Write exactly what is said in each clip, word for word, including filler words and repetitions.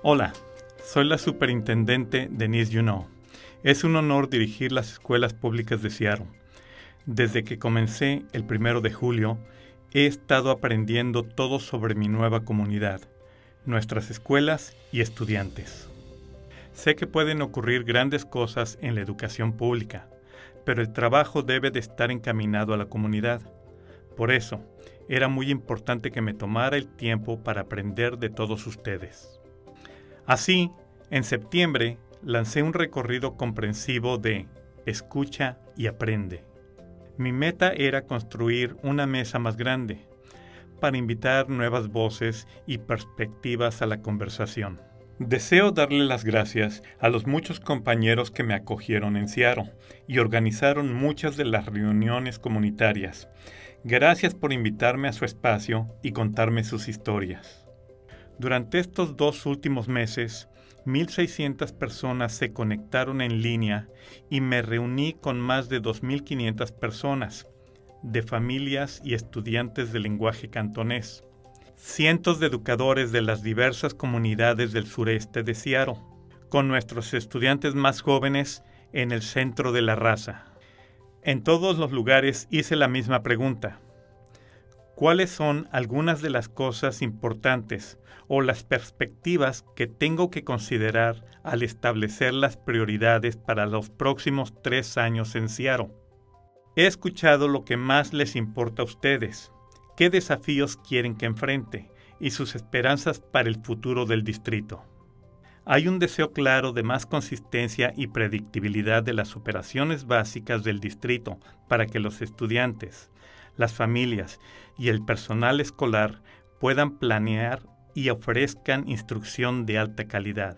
Hola, soy la superintendente Denise Junot. Es un honor dirigir las escuelas públicas de Seattle. Desde que comencé el primero de julio, he estado aprendiendo todo sobre mi nueva comunidad, nuestras escuelas y estudiantes. Sé que pueden ocurrir grandes cosas en la educación pública, pero el trabajo debe de estar encaminado a la comunidad. Por eso, era muy importante que me tomara el tiempo para aprender de todos ustedes. Así, en septiembre, lancé un recorrido comprensivo de Escucha y Aprende. Mi meta era construir una mesa más grande para invitar nuevas voces y perspectivas a la conversación. Deseo darle las gracias a los muchos compañeros que me acogieron en Seattle y organizaron muchas de las reuniones comunitarias. Gracias por invitarme a su espacio y contarme sus historias. Durante estos dos últimos meses, mil seiscientas personas se conectaron en línea y me reuní con más de dos mil quinientas personas, de familias y estudiantes de lenguaje cantonés, cientos de educadores de las diversas comunidades del sureste de Seattle, con nuestros estudiantes más jóvenes en el centro de la raza. En todos los lugares hice la misma pregunta. ¿Cuáles son algunas de las cosas importantes o las perspectivas que tengo que considerar al establecer las prioridades para los próximos tres años en Seattle? He escuchado lo que más les importa a ustedes, qué desafíos quieren que enfrente y sus esperanzas para el futuro del distrito. Hay un deseo claro de más consistencia y predictibilidad de las operaciones básicas del distrito para que los estudiantes, las familias y el personal escolar puedan planear y ofrezcan instrucción de alta calidad.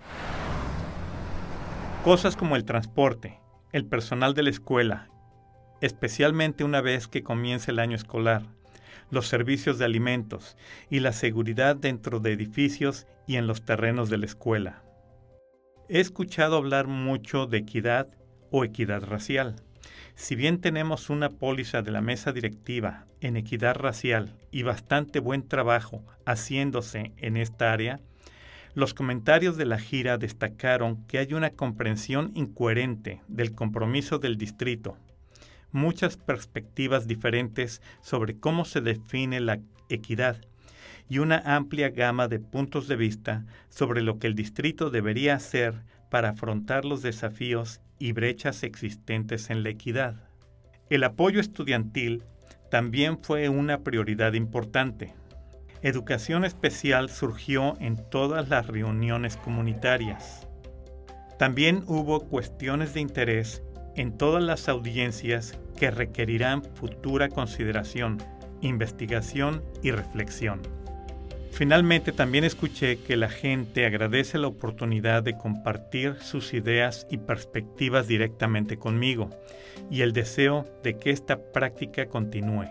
Cosas como el transporte, el personal de la escuela, especialmente una vez que comience el año escolar, los servicios de alimentos y la seguridad dentro de edificios y en los terrenos de la escuela. He escuchado hablar mucho de equidad o equidad racial. Si bien tenemos una póliza de la mesa directiva en equidad racial y bastante buen trabajo haciéndose en esta área, los comentarios de la gira destacaron que hay una comprensión incoherente del compromiso del distrito, muchas perspectivas diferentes sobre cómo se define la equidad y una amplia gama de puntos de vista sobre lo que el distrito debería hacer para afrontar los desafíos y brechas existentes en la equidad. El apoyo estudiantil también fue una prioridad importante. Educación especial surgió en todas las reuniones comunitarias. También hubo cuestiones de interés en todas las audiencias que requerirán futura consideración, investigación y reflexión. Finalmente, también escuché que la gente agradece la oportunidad de compartir sus ideas y perspectivas directamente conmigo y el deseo de que esta práctica continúe.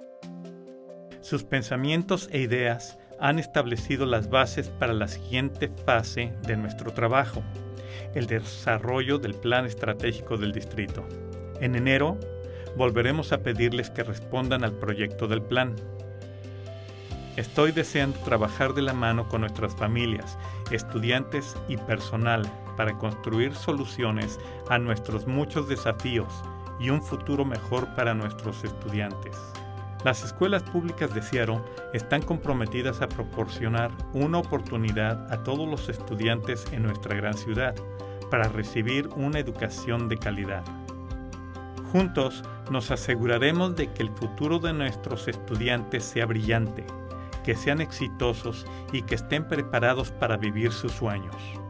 Sus pensamientos e ideas han establecido las bases para la siguiente fase de nuestro trabajo, el desarrollo del plan estratégico del distrito. En enero, volveremos a pedirles que respondan al proyecto del plan. Estoy deseando trabajar de la mano con nuestras familias, estudiantes y personal para construir soluciones a nuestros muchos desafíos y un futuro mejor para nuestros estudiantes. Las escuelas públicas de Seattle están comprometidas a proporcionar una oportunidad a todos los estudiantes en nuestra gran ciudad para recibir una educación de calidad. Juntos nos aseguraremos de que el futuro de nuestros estudiantes sea brillante, que sean exitosos y que estén preparados para vivir sus sueños.